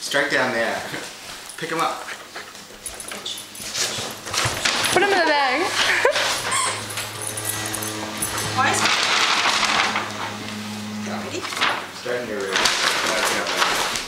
Strike down there. Pick him up. Put him in the bag. Why is it? Ready? Starting to ready.